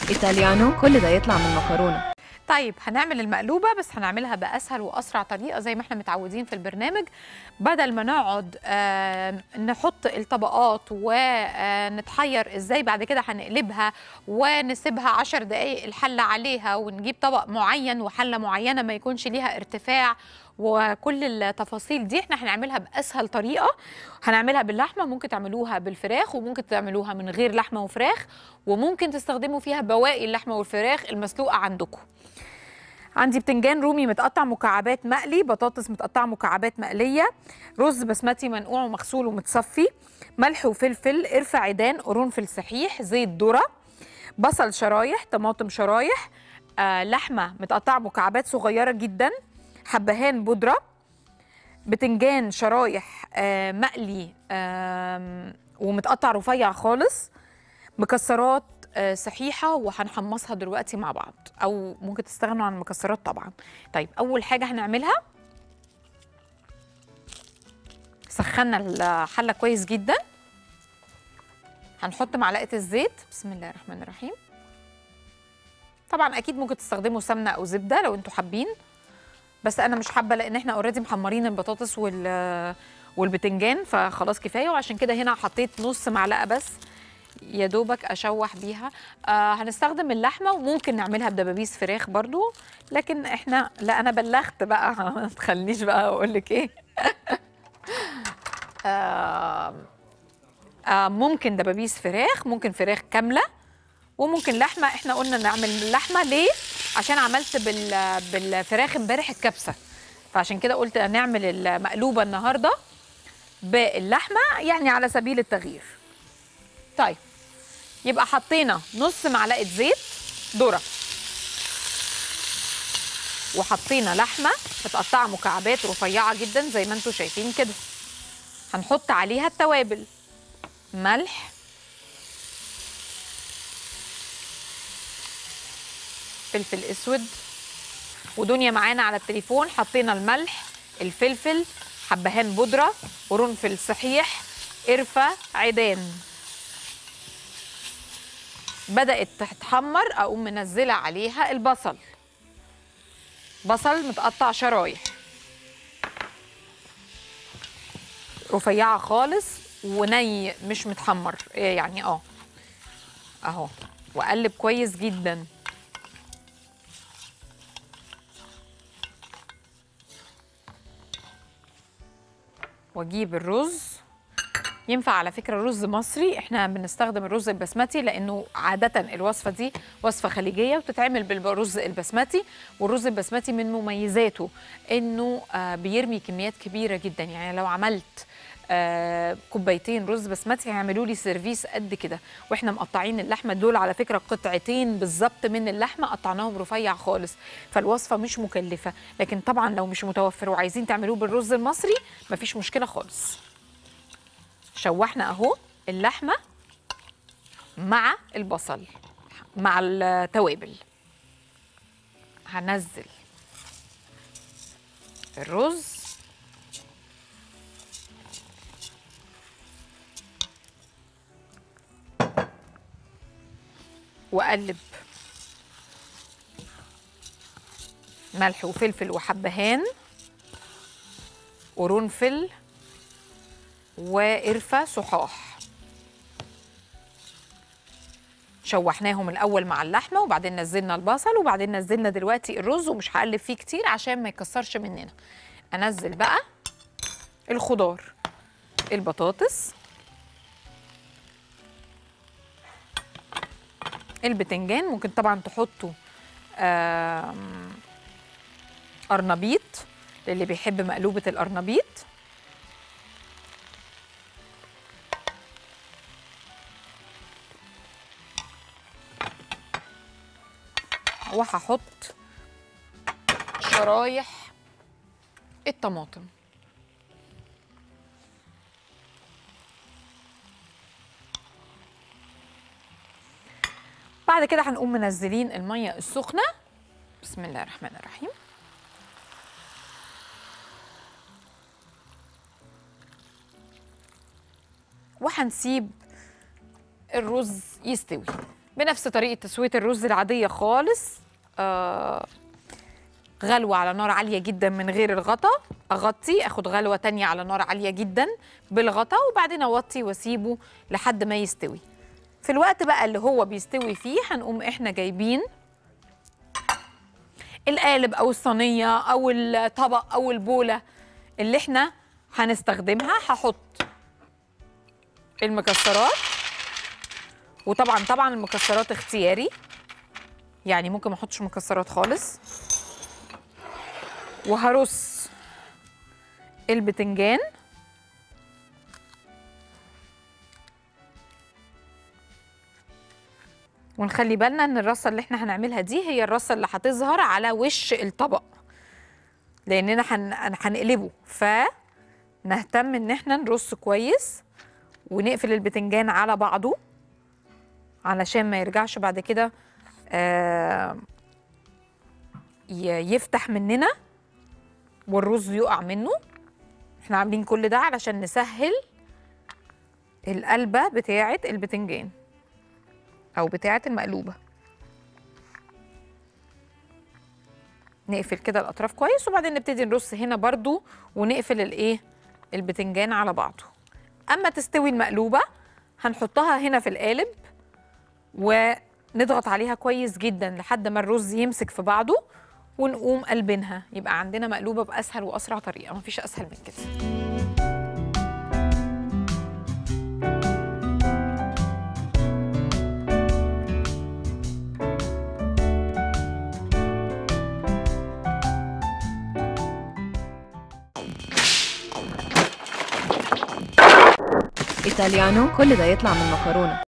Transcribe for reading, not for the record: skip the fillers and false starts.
إيطاليانو كل ده يطلع من مكرونة. طيب هنعمل المقلوبة بس هنعملها بأسهل وأسرع طريقة زي ما احنا متعودين في البرنامج. بدل ما نقعد نحط الطبقات ونتحير ازاي بعد كده هنقلبها ونسيبها 10 دقايق الحلة عليها ونجيب طبق معين وحلة معينة ما يكونش ليها ارتفاع وكل التفاصيل دي، احنا هنعملها بأسهل طريقة. هنعملها باللحمة، ممكن تعملوها بالفراخ وممكن تعملوها من غير لحمة وفراخ، وممكن تستخدموا فيها بواقي اللحمة والفراخ المسلوقة عندكم. عندي بتنجان رومي متقطع مكعبات مقلي، بطاطس متقطعه مكعبات مقليه، رز بسمتي منقوع ومغسول ومتصفي، ملح وفلفل، قرفه عيدان، قرنفل صحيح، زيت ذره، بصل شرايح، طماطم شرايح، لحمه متقطعه مكعبات صغيره جدا، حبهان بودره، بتنجان شرايح مقلي ومتقطع رفيع خالص، مكسرات صحيحة وهنحمصها دلوقتي مع بعض، أو ممكن تستغنوا عن المكسرات طبعا. طيب أول حاجة هنعملها، سخنا الحلة كويس جدا، هنحط معلقة الزيت. بسم الله الرحمن الرحيم. طبعا أكيد ممكن تستخدموا سمنة أو زبدة لو أنتوا حابين، بس أنا مش حابة لأن احنا اوريدي محمرين البطاطس والبتنجان فخلاص كفاية، وعشان كده هنا حطيت نص معلقة بس يا دوبك اشوح بيها. هنستخدم اللحمه وممكن نعملها بدبابيس فراخ برضو، لكن احنا لا انا بلغت بقى ما تخلينيش بقى اقول لك ايه. ممكن دبابيس فراخ، ممكن فراخ كامله، وممكن لحمه. احنا قلنا نعمل اللحمه ليه؟ عشان عملت بالفراخ امبارح الكبسه، فعشان كده قلت نعمل المقلوبه النهارده باللحمه يعني على سبيل التغيير. طيب يبقى حطينا نص معلقه زيت ذره، وحطينا لحمه متقطعه مكعبات رفيعه جدا زي ما انتم شايفين كده. هنحط عليها التوابل، ملح، فلفل اسود، ودنيا معانا على التليفون. حطينا الملح، الفلفل، حبهان بودره، قرنفل صحيح، قرفه عيدان. بدأت تتحمر أقوم منزلة عليها البصل، بصل متقطع شرايح رفيعة خالص وني مش متحمر يعني اهو، وأقلب كويس جدا. واجيب الرز، ينفع على فكرة رز مصري، احنا بنستخدم الرز البسمتي لانه عادة الوصفة دي وصفة خليجية وتتعمل بالرز البسمتي، والرز البسمتي من مميزاته انه بيرمي كميات كبيرة جدا. يعني لو عملت كوبايتين رز بسمتي هيعملوا لي سيرفيس قد كده، واحنا مقطعين اللحمة دول على فكرة قطعتين بالظبط من اللحمة قطعناهم رفيع خالص، فالوصفة مش مكلفة. لكن طبعا لو مش متوفر وعايزين تعملوه بالرز المصري مفيش مشكلة خالص. شوحنا اهو اللحمه مع البصل مع التوابل. هنزل الرز واقلب، ملح وفلفل وحبهان قرنفل وقرفة صحاح. شوحناهم الأول مع اللحمة وبعدين نزلنا البصل وبعدين نزلنا دلوقتي الرز، ومش هقلب فيه كتير عشان ما يكسرش مننا. أنزل بقى الخضار، البطاطس، البتنجان، ممكن طبعا تحطوا قرنبيط للي بيحب مقلوبة القرنبيط، وهحط شرايح الطماطم. بعد كده هنقوم منزلين المية السخنة. بسم الله الرحمن الرحيم. وهنسيب الرز يستوي. بنفس طريقه تسويه الرز العاديه خالص. غلوه على نار عاليه جدا من غير الغطا، اغطي اخد غلوه تانية على نار عاليه جدا بالغطا، وبعدين اوطي واسيبه لحد ما يستوي. في الوقت بقى اللي هو بيستوي فيه هنقوم احنا جايبين القالب او الصينيه او الطبق او البوله اللي احنا هنستخدمها. هحط المكسرات، وطبعا المكسرات اختياري، يعني ممكن ما احطش مكسرات خالص. وهرص البتنجان، ونخلي بالنا ان الرصه اللي احنا هنعملها دي هي الرصه اللي هتظهر على وش الطبق، لاننا هنقلبه، فنهتم ان احنا نرص كويس ونقفل البتنجان على بعضه علشان ما يرجعش بعد كده يفتح مننا والرز يقع منه. احنا عاملين كل ده علشان نسهل القلبة بتاعة البتنجان او بتاعة المقلوبة. نقفل كده الاطراف كويس، وبعدين نبتدي نرص هنا برضو ونقفل البتنجان على بعضه. اما تستوي المقلوبة هنحطها هنا في القالب ونضغط عليها كويس جدا لحد ما الرز يمسك في بعضه، ونقوم قلبينها. يبقى عندنا مقلوبة بأسهل وأسرع طريقة، مفيش أسهل من كده. إيطاليانو كل ده يطلع من مكرونة.